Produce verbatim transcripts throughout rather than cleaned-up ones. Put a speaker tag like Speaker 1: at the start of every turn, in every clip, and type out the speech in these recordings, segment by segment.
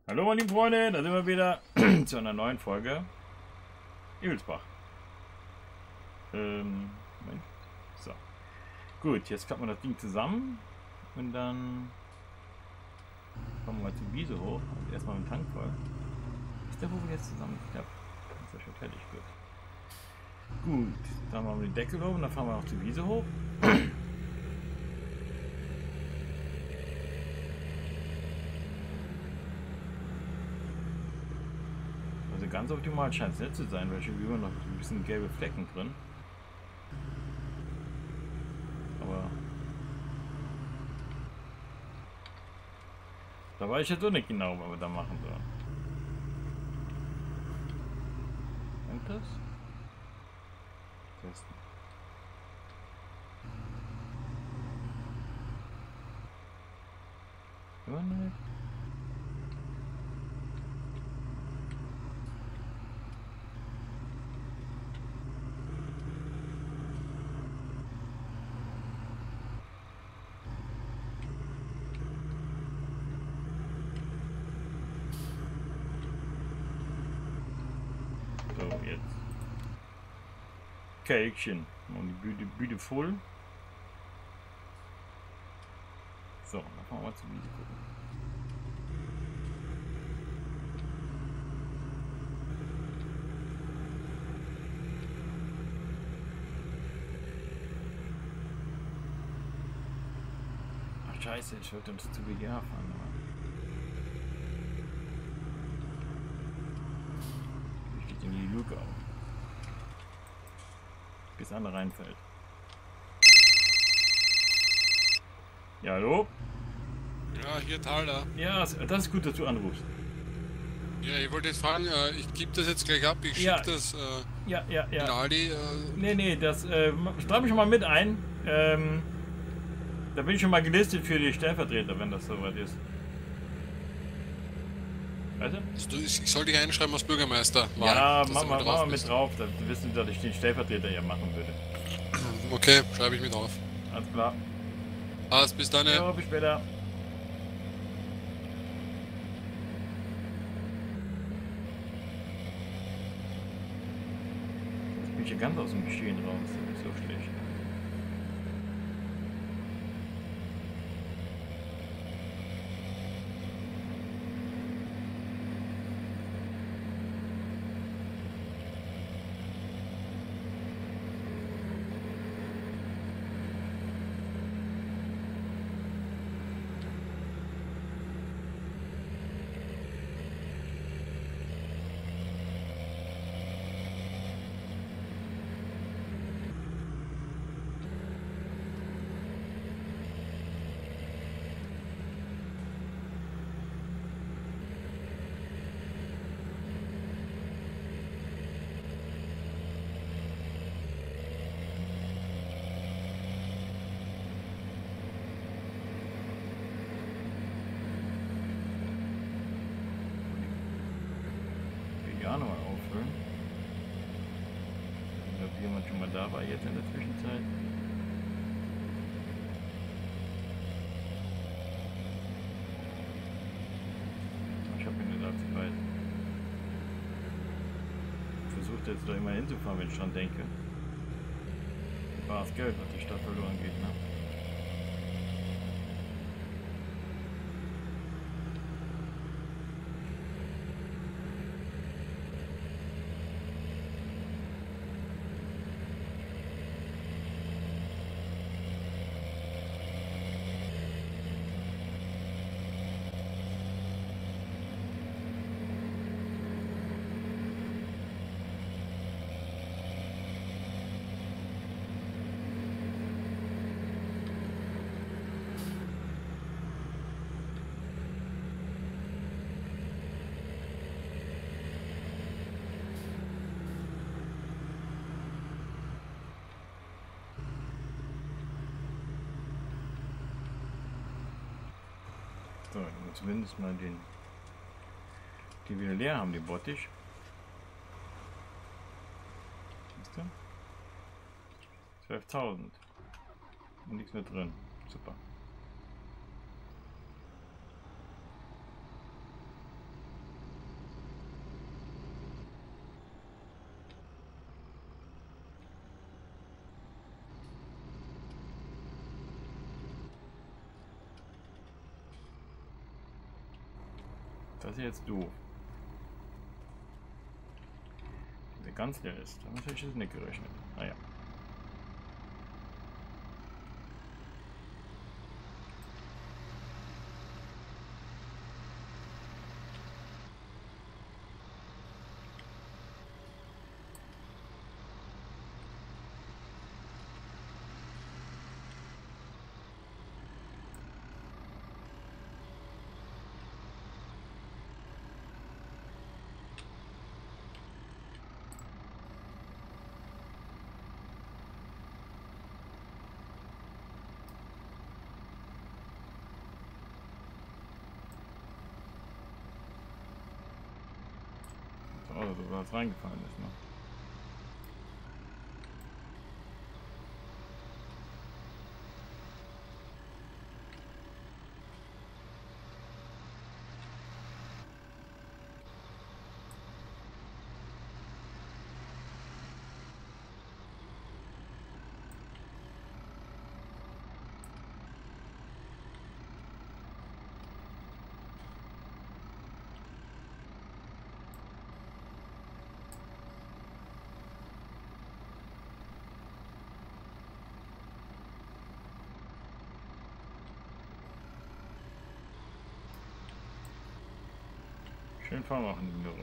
Speaker 1: Hallo meine lieben Freunde, da sind wir wieder zu einer neuen Folge Ebelsbach. Ähm, Moment. So. Gut, jetzt klappen wir das Ding zusammen und dann kommen wir mal zur Wiese hoch. Also erstmal mit dem Tank voll. Ist der wohl jetzt zusammen? Ja, ist ja schon fertig. Gut. Gut, dann machen wir den Deckel hoch und dann fahren wir auch zur Wiese hoch. Also ganz optimal scheint es nicht zu sein, weil schon immer noch ein bisschen gelbe Flecken drin. Aber da weiß ich jetzt auch nicht genau, was wir da machen sollen. Und das? Testen. Immer nicht. So, jetzt. Käkchen. Und die Bühne, Bühne voll. So, dann fahren wir mal zur Wiese gucken. Ach scheiße, ich wollte uns zu B G A fahren. Aber ich geht in die Luke auf. Bis an reinfällt. Ja, hallo?
Speaker 2: Ja, hier Thaler.
Speaker 1: Ja, das ist gut, dass du anrufst.
Speaker 2: Ja, ich wollte jetzt fragen, äh, ich gebe das jetzt gleich ab, ich
Speaker 1: Ja.
Speaker 2: schicke das äh,
Speaker 1: Ja, ja,
Speaker 2: in
Speaker 1: ja.
Speaker 2: Ali. Äh,
Speaker 1: Nee, nee, das äh, schreibe ich schon mal mit ein. Ähm, da bin ich schon mal gelistet für die Stellvertreter, wenn das soweit ist. Weißt du?
Speaker 2: also du, ich, ich soll dich einschreiben als Bürgermeister.
Speaker 1: Ja,
Speaker 2: dass
Speaker 1: mach
Speaker 2: du
Speaker 1: mal,
Speaker 2: mit
Speaker 1: mach
Speaker 2: drauf
Speaker 1: mal mit
Speaker 2: bist.
Speaker 1: drauf, dann wissen Sie, dass ich den Stellvertreter ja machen würde.
Speaker 2: Okay, schreibe ich mit drauf.
Speaker 1: Alles klar.
Speaker 2: Passt, bis dann.
Speaker 1: Ja, bis später. Jetzt bin ich hier ganz aus dem Geschehen raus. Das ist nicht so schlecht. Ja, nochmal auffüllen. Ob jemand schon mal da war jetzt in der Zwischenzeit. Ich habe ihn nicht allzu weit. Ich versuche jetzt da immer hinzufahren, wenn ich dran denke. War das Geld, was die Stadt verloren geht, ne? So, dann zumindest mal den, die wieder leer haben, die Bottich. Siehst du? zwölftausend. Und nichts mehr drin. Super. Das ist jetzt doof. Der ganz leer ist. Damit habe ich jetzt nicht gerechnet. Naja. Oh, so was reingefallen ist, ne? Schön fahren machen die Möhre.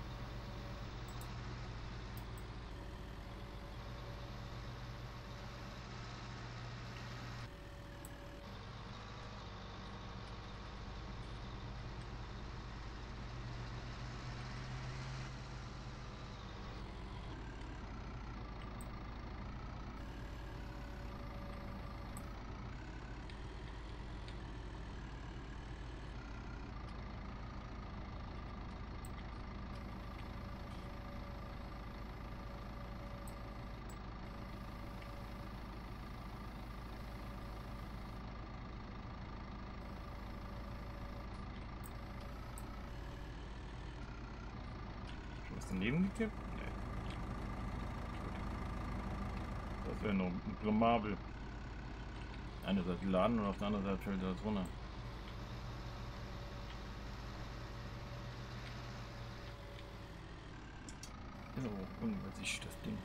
Speaker 1: Ist daneben gekippt? Nee. Das wäre noch blamabel. Eine Seite laden und auf der anderen Seite fällt das runter. So, unübersichtlich das Ding.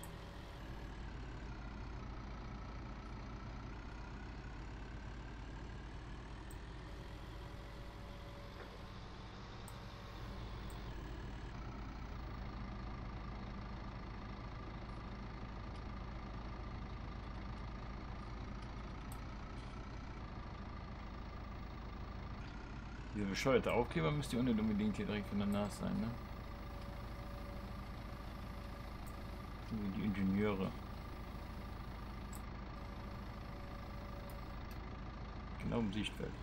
Speaker 1: Dieser bescheuerte Aufkleber müsste ja nicht unbedingt hier direkt von der Nase sein, ne? Wie die Ingenieure. Genau im Sichtfeld.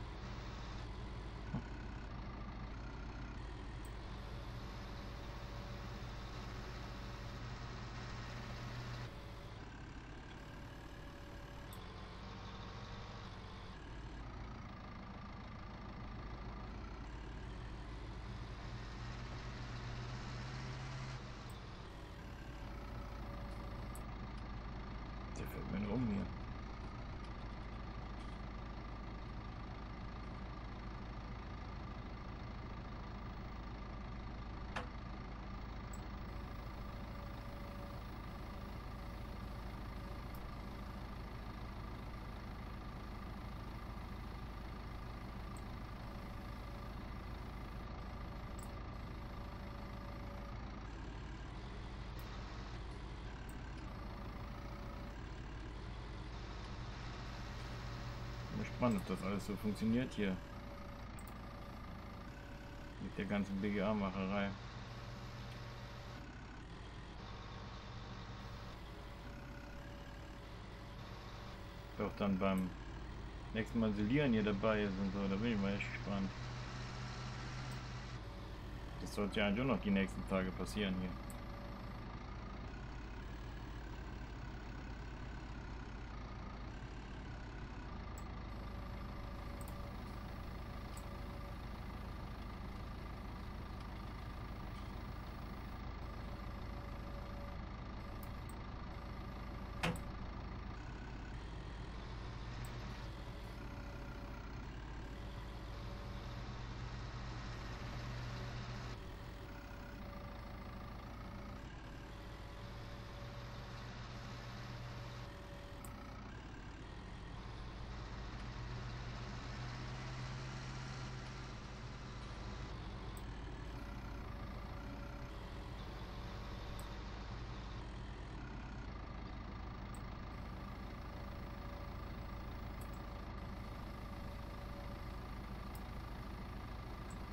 Speaker 1: Der fällt mir nur um hier. Spannend, ob das alles so funktioniert hier. Mit der ganzen B G A-Macherei. Auch dann beim nächsten Mal Silieren hier dabei ist und so, da bin ich mal echt gespannt. Das sollte ja eigentlich auch noch die nächsten Tage passieren hier.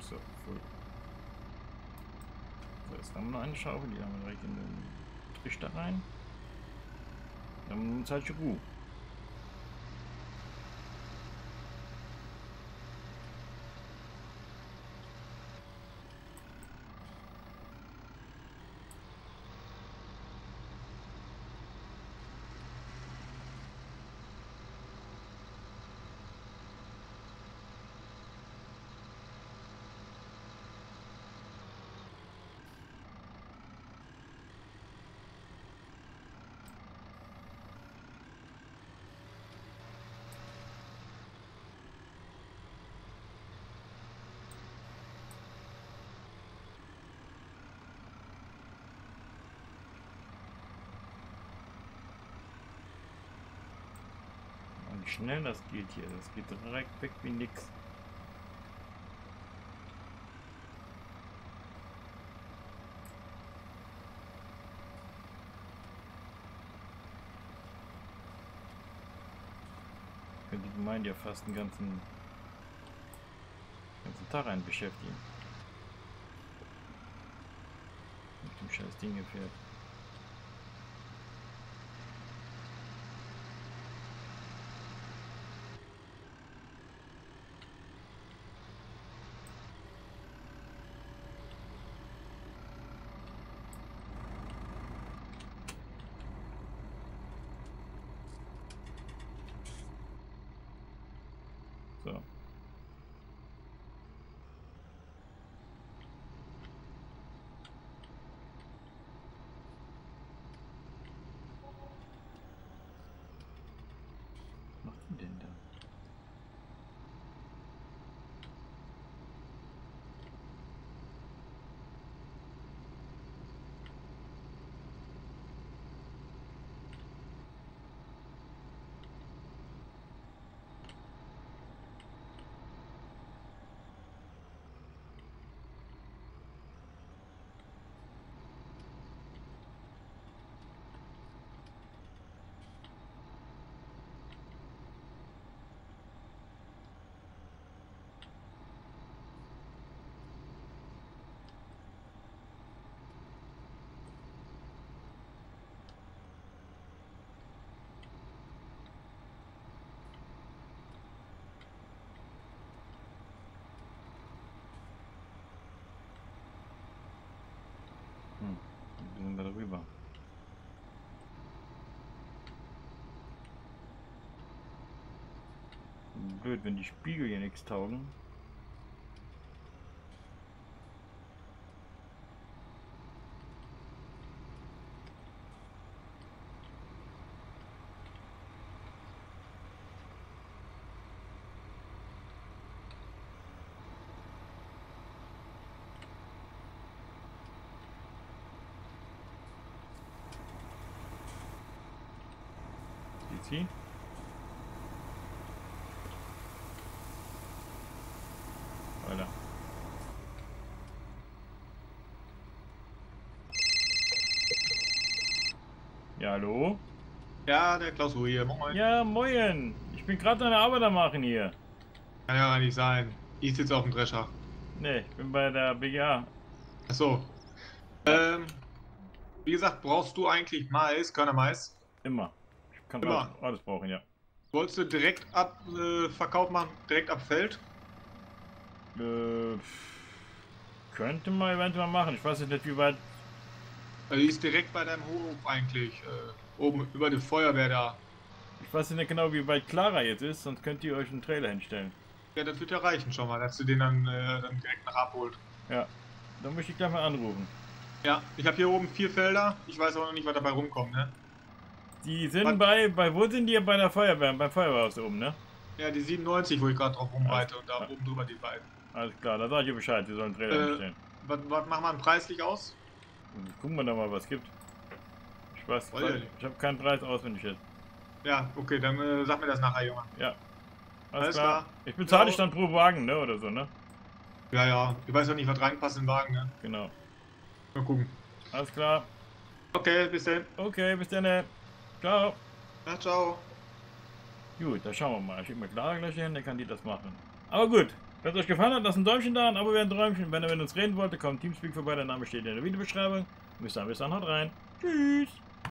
Speaker 1: So, voll. So, jetzt haben wir noch eine Schaufel, die haben wir direkt in den Trichter rein. Dann haben wir uns halt schon gut. Wie schnell das geht hier, das geht direkt weg wie nix. Könnte die Gemeinde ja fast den ganzen, ganzen Tag ein beschäftigen. Mit dem scheiß Ding gefährt. So. Was macht die denn da? Hm, wie sind wir darüber? Blöd, wenn die Spiegel hier nichts taugen. Sie? Alter. Ja, hallo?
Speaker 3: Ja, der Klaus Ruhe hier, moin.
Speaker 1: Ja, moin. Ich bin gerade an der Arbeit am machen hier.
Speaker 3: Kann ja nicht sein. Ich sitze auf dem Drescher.
Speaker 1: Ne, ich bin bei der B G A.
Speaker 3: Achso. Ähm, wie gesagt, brauchst du eigentlich Mais, Körnermais?
Speaker 1: Immer. Ich kann
Speaker 3: Immer.
Speaker 1: alles, alles brauchen, ja.
Speaker 3: Wolltest du direkt ab äh, Verkauf machen, direkt ab Feld?
Speaker 1: Äh, könnte man eventuell machen. Ich weiß jetzt nicht, wie weit.
Speaker 3: Also die ist direkt bei deinem Hof eigentlich. Äh, oben über die Feuerwehr da.
Speaker 1: Ich weiß nicht genau, wie weit Clara jetzt ist, sonst könnt ihr euch einen Trailer hinstellen.
Speaker 3: Ja, das wird ja reichen schon mal, dass du den dann, äh, dann direkt nach abholt.
Speaker 1: Ja, dann möchte ich gleich mal anrufen.
Speaker 3: Ja, ich habe hier oben vier Felder. Ich weiß aber noch nicht, was dabei rumkommt, ne?
Speaker 1: Die sind
Speaker 3: was?
Speaker 1: bei, bei, wo sind die? Bei der Feuerwehr, beim Feuerwehrhaus oben, ne?
Speaker 3: Ja, die siebenundneunzig, wo ich gerade drauf rumreite
Speaker 1: Alles,
Speaker 3: und da
Speaker 1: ja.
Speaker 3: oben drüber die beiden.
Speaker 1: Alles klar, da sag ich ihr Bescheid, sie sollen einen Trailer
Speaker 3: Äh,
Speaker 1: hinstellen.
Speaker 3: Was, was machen wir preislich aus?
Speaker 1: Gucken wir da mal, was es gibt. Ich weiß,
Speaker 3: Weiß ich nicht.
Speaker 1: ich habe keinen Preis auswendig jetzt.
Speaker 3: Ja, okay, dann äh, sag mir das nachher, Junge.
Speaker 1: Ja. Alles,
Speaker 3: Alles
Speaker 1: klar.
Speaker 3: klar.
Speaker 1: Ich bezahle dich
Speaker 3: Ciao.
Speaker 1: dann pro Wagen, ne? Oder so, ne?
Speaker 3: Ja, ja. Ich weiß ja nicht, was reinpasst in den Wagen, ne?
Speaker 1: Genau.
Speaker 3: Mal gucken.
Speaker 1: Alles klar.
Speaker 3: Okay, bis dann.
Speaker 1: Okay, bis dann. ne? Ciao.
Speaker 3: Na, ciao.
Speaker 1: Gut, da schauen wir mal. Ich schicke mir Clara gleich hin, dann kann die das machen. Aber gut, Wenn es euch gefallen hat, lasst ein Däumchen da, ein Abo wäre ein Träumchen. Wenn ihr mit uns reden wollt, kommt Teamspeak vorbei, der Name steht in der Videobeschreibung. Bis dann, bis dann, haut rein. Tschüss.